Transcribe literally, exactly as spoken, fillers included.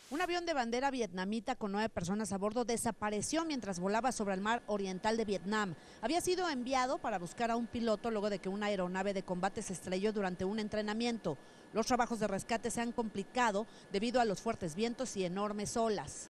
Un avión de bandera vietnamita con nueve personas a bordo desapareció mientras volaba sobre el mar oriental de Vietnam. Había sido enviado para buscar a un piloto luego de que una aeronave de combate se estrelló durante un entrenamiento. Los trabajos de rescate se han complicado debido a los fuertes vientos y enormes olas.